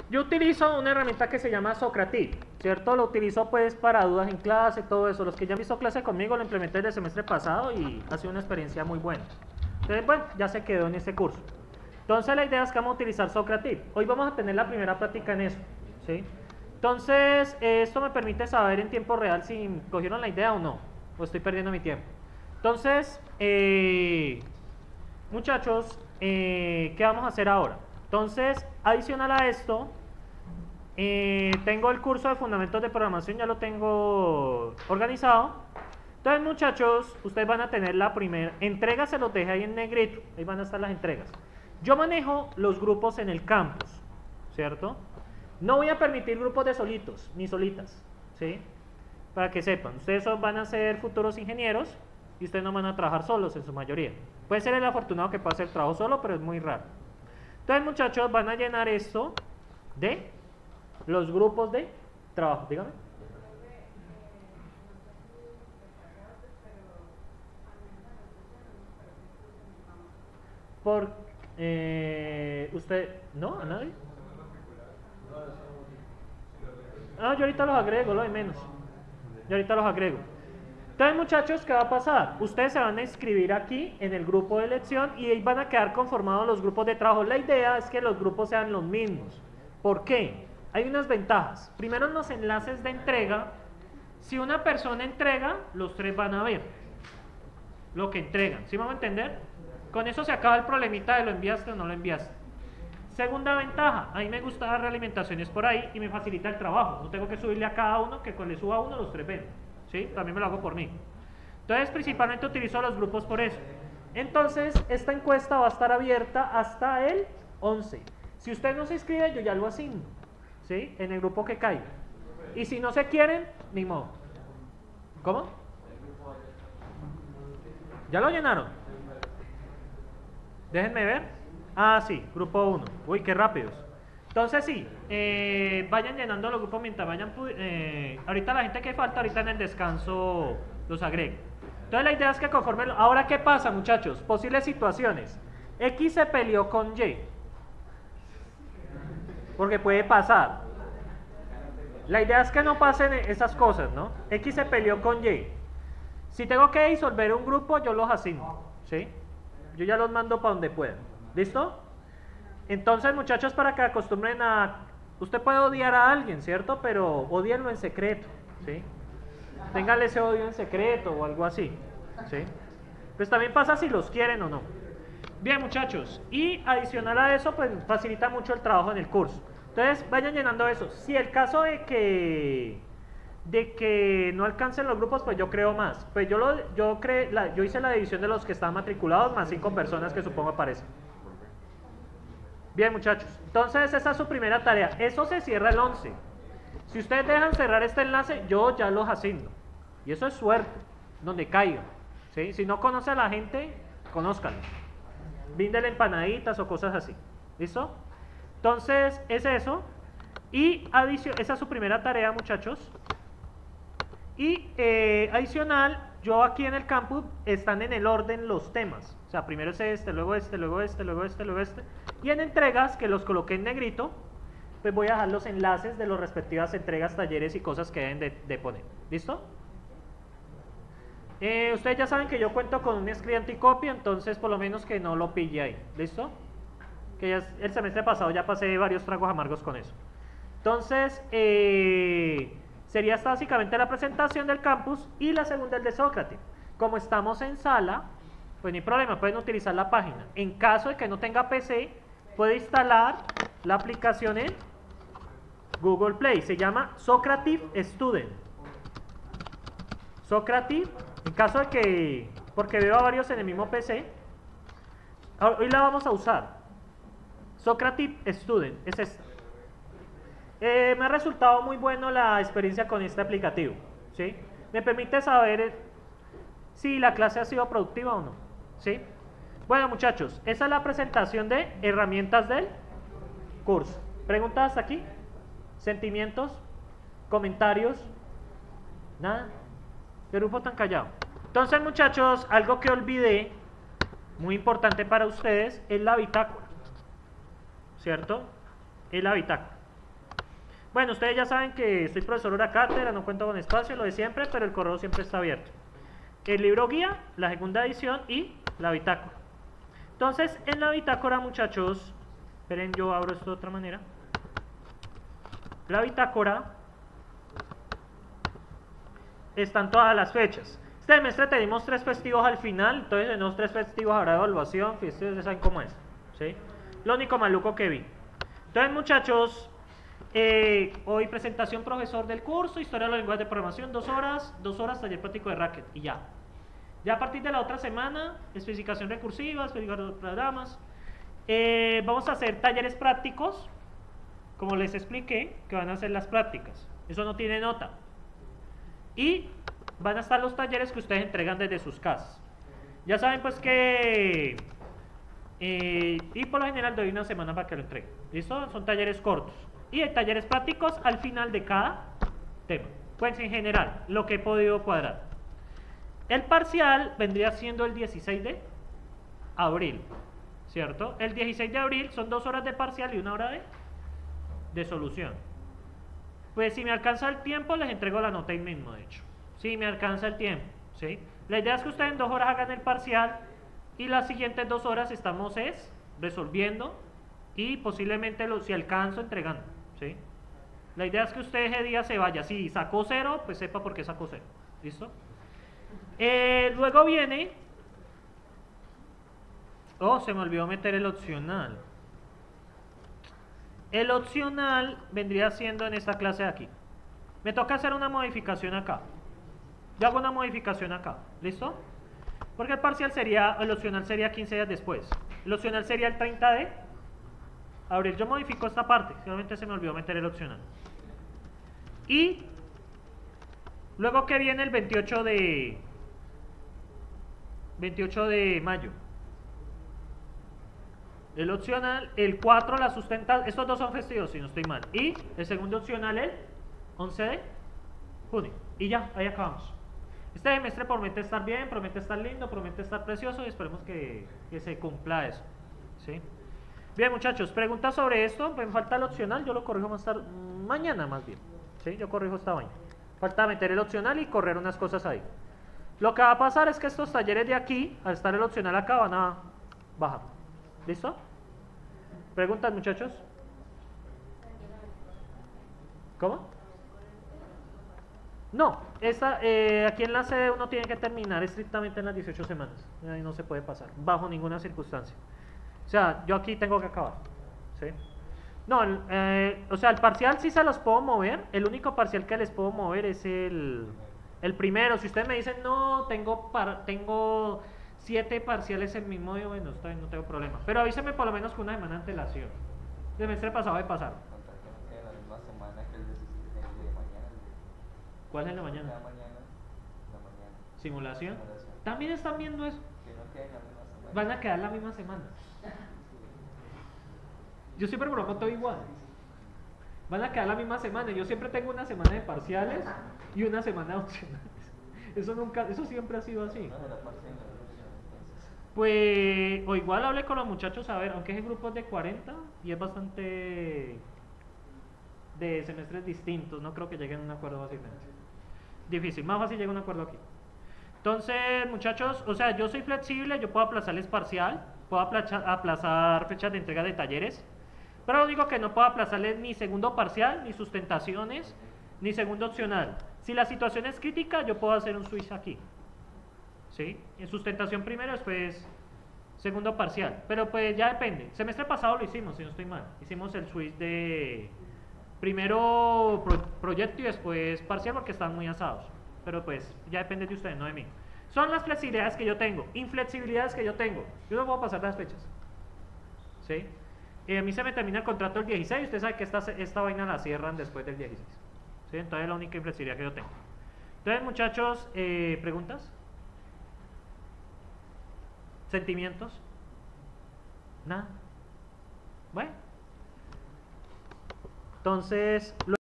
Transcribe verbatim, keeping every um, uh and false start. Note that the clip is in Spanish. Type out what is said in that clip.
Yo utilizo una herramienta que se llama Socrative, ¿cierto? Lo utilizo pues para dudas en clase, todo eso. Los que ya han visto clase conmigo lo implementé desde el semestre pasado y ha sido una experiencia muy buena. Entonces, bueno, ya se quedó en ese curso. Entonces la idea es que vamos a utilizar Socrative. Hoy vamos a tener la primera práctica en eso, ¿sí? Entonces, eh, esto me permite saber en tiempo real si cogieron la idea o no, o estoy perdiendo mi tiempo. Entonces, eh, muchachos, eh, ¿qué vamos a hacer ahora? Entonces, adicional a esto, eh, tengo el curso de Fundamentos de Programación, ya lo tengo organizado. Entonces, muchachos, ustedes van a tener la primera entrega, se los dejé ahí en negrito, ahí van a estar las entregas. Yo manejo los grupos en el campus, ¿cierto? No voy a permitir grupos de solitos, ni solitas, ¿sí? Para que sepan, ustedes van a ser futuros ingenieros y ustedes no van a trabajar solos en su mayoría. Puede ser el afortunado que pueda hacer trabajo solo, pero es muy raro. Entonces, muchachos, van a llenar esto de los grupos de trabajo, dígame. Por, eh, usted, ¿no? ¿A nadie? Ah, yo ahorita los agrego, lo de menos. Yo ahorita los agrego. Entonces, muchachos, ¿qué va a pasar? Ustedes se van a inscribir aquí en el grupo de elección y ahí van a quedar conformados los grupos de trabajo. La idea es que los grupos sean los mismos. ¿Por qué? Hay unas ventajas. Primero, en los enlaces de entrega, si una persona entrega, los tres van a ver lo que entregan. ¿Sí me van a entender? Con eso se acaba el problemita de lo enviaste o no lo enviaste. Segunda ventaja, a mí me gusta dar realimentaciones por ahí y me facilita el trabajo. No tengo que subirle a cada uno, que cuando le suba a uno los tres ven. ¿Sí? También me lo hago por mí. Entonces, principalmente utilizo los grupos por eso. Entonces, esta encuesta va a estar abierta hasta el once. Si usted no se inscribe, yo ya lo asigno, ¿sí? En el grupo que caiga. Y si no se quieren, ni modo. ¿Cómo? ¿Ya lo llenaron? Déjenme ver. Ah, sí, grupo uno. Uy, qué rápidos. Entonces sí, eh, vayan llenando los grupos mientras vayan, eh, ahorita la gente que falta, ahorita en el descanso los agrego. Entonces la idea es que conforme, ahora ¿qué pasa, muchachos? Posibles situaciones. X se peleó con Y, porque puede pasar. La idea es que no pasen esas cosas, ¿no? X se peleó con Y. Si tengo que disolver un grupo, yo los asigno, ¿sí? Yo ya los mando para donde puedan. ¿Listo? Entonces, muchachos, para que acostumbren a... Usted puede odiar a alguien, ¿cierto? Pero odienlo en secreto, ¿sí? Téngale ese odio en secreto o algo así, ¿sí? Pues también pasa si los quieren o no. Bien, muchachos, y adicional a eso, pues facilita mucho el trabajo en el curso. Entonces, vayan llenando eso. Si el caso de que... de que no alcancen los grupos, pues yo creo más. Pues yo, lo, yo, cre, la, yo hice la división de los que estaban matriculados más cinco personas que supongo aparecen. Bien, muchachos, entonces esa es su primera tarea. Eso se cierra el once. Si ustedes dejan cerrar este enlace, yo ya los asigno. Y eso es suerte, donde caiga, ¿sí? Si no conoce a la gente, conózcanlo. Bríndele empanaditas o cosas así. ¿Listo? Entonces, es eso. Y esa es su primera tarea, muchachos. Y eh, adicional, yo aquí en el campus están en el orden los temas. O sea, primero es este, luego este, luego este, luego este, luego este. Y en entregas, que los coloqué en negrito, pues voy a dejar los enlaces de las respectivas entregas, talleres y cosas que deben de, de poner. ¿Listo? Eh, ustedes ya saben que yo cuento con un escribiente y copia, entonces por lo menos que no lo pille ahí. ¿Listo? Que ya es, el semestre pasado ya pasé varios tragos amargos con eso. Entonces, eh... sería esta básicamente la presentación del campus y la segunda el de Socrative. Como estamos en sala, pues no hay problema, pueden utilizar la página. En caso de que no tenga P C, puede instalar la aplicación en Google Play. Se llama Socrative Student. Socrative, en caso de que, porque veo a varios en el mismo P C, hoy la vamos a usar. Socrative Student, es esta. Eh, me ha resultado muy bueno la experiencia con este aplicativo, ¿sí? Me permite saber si la clase ha sido productiva o no, ¿sí? Bueno, muchachos, esa es la presentación de herramientas del curso. ¿Preguntas hasta aquí? ¿Sentimientos? ¿Comentarios? ¿Nada? ¿Qué grupo tan callado? Entonces, muchachos, algo que olvidé, muy importante para ustedes, es la bitácora, ¿cierto? Es la bitácora. Bueno, ustedes ya saben que soy profesor hora cátedra, no cuento con espacio, lo de siempre, pero el correo siempre está abierto. El libro guía, la segunda edición y la bitácora. Entonces, en la bitácora, muchachos, esperen, yo abro esto de otra manera. La bitácora están todas las fechas. Este semestre tenemos tres festivos al final, entonces en los tres festivos habrá evaluación, ustedes ya saben cómo es, ¿sí? Lo único maluco que vi. Entonces, muchachos, eh, hoy presentación profesor del curso, historia de los lenguajes de programación, dos horas, dos horas taller práctico de Racket y ya. Ya a partir de la otra semana, especificación recursiva, especificación de programas. Eh, vamos a hacer talleres prácticos, como les expliqué, que van a hacer las prácticas. Eso no tiene nota. Y van a estar los talleres que ustedes entregan desde sus casas. Ya saben pues que... Eh, y por lo general doy una semana para que lo entreguen. ¿Listo? Son talleres cortos. Y hay talleres prácticos al final de cada tema. Pues en general, lo que he podido cuadrar. El parcial vendría siendo el dieciséis de abril, ¿cierto? El dieciséis de abril son dos horas de parcial y una hora de, de solución. Pues si me alcanza el tiempo, les entrego la nota ahí mismo, de hecho. Si me alcanza el tiempo, ¿sí? La idea es que ustedes en dos horas hagan el parcial y las siguientes dos horas estamos es resolviendo y posiblemente, lo, si alcanzo, entregando, ¿sí? La idea es que usted ese día se vaya. Si sacó cero, pues sepa por qué sacó cero. ¿Listo? Eh, luego viene... Oh, se me olvidó meter el opcional. El opcional vendría siendo en esta clase de aquí. Me toca hacer una modificación acá. Yo hago una modificación acá. ¿Listo? Porque el parcial sería, el opcional sería quince días después. El opcional sería el treinta de abril. Yo modifico esta parte. Solamente se me olvidó meter el opcional. Y luego que viene el veintiocho de veintiocho de mayo. El opcional, el cuatro la sustenta, estos dos son festivos si no estoy mal. Y el segundo opcional el once de junio. Y ya, ahí acabamos. Este semestre promete estar bien, promete estar lindo, promete estar precioso y esperemos que, que se cumpla eso. ¿Sí? Bien, muchachos, preguntas sobre esto. Me falta el opcional, yo lo corrijo más tarde, mañana más bien. ¿Sí? Yo corrijo esta mañana. Falta meter el opcional y correr unas cosas ahí. Lo que va a pasar es que estos talleres de aquí, al estar el opcional acá, van a bajar. ¿Listo? ¿Preguntas, muchachos? ¿Cómo? No, esta, eh, aquí en la sede uno tiene que terminar estrictamente en las dieciocho semanas. Ahí no se puede pasar, bajo ninguna circunstancia. O sea, yo aquí tengo que acabar. ¿Sí? No, el, eh, o sea, el parcial sí se los puedo mover. El único parcial que les puedo mover es el, el primero. Si ustedes me dicen, no, tengo, par, tengo siete parciales en mi módulo, bueno, está bien, no tengo problema. Pero avísenme por lo menos con una semana de antelación. El semestre pasado de pasar. ¿Cuál es en la mañana? La mañana, la mañana. ¿Simulación? Simulación. ¿También están viendo eso? Que no queden la misma semana. Van a quedar la misma semana. Yo siempre me lo monto igual. Van a quedar la misma semana. Yo siempre tengo una semana de parciales y una semana de opcionales. Eso nunca, eso siempre ha sido así. Pues, o igual hablé con los muchachos, a ver, aunque es en grupos de cuarenta y es bastante de semestres distintos, no creo que lleguen a un acuerdo fácilmente. Difícil, más fácil llegar a un acuerdo aquí. Entonces, muchachos, o sea, yo soy flexible, yo puedo aplazarles parcial, puedo aplazar, aplazar fechas de entrega de talleres, pero lo único que no puedo aplazarles ni segundo parcial, ni sustentaciones, ni segundo opcional. Si la situación es crítica, yo puedo hacer un switch aquí. ¿Sí? En sustentación primero, después segundo parcial. Pero pues ya depende. El semestre pasado lo hicimos, si no estoy mal. Hicimos el switch de primero pro proyecto y después parcial porque están muy asados. Pero pues ya depende de ustedes, no de mí. Son las flexibilidades que yo tengo, inflexibilidades que yo tengo. Yo no puedo pasar las fechas. ¿Sí? Y a mí se me termina el contrato el dieciséis. Usted sabe que esta, esta vaina la cierran después del dieciséis. ¿Sí? Entonces es la única inflexibilidad que yo tengo. Entonces, muchachos, eh, ¿preguntas? ¿Sentimientos? Nada. Bueno. Entonces...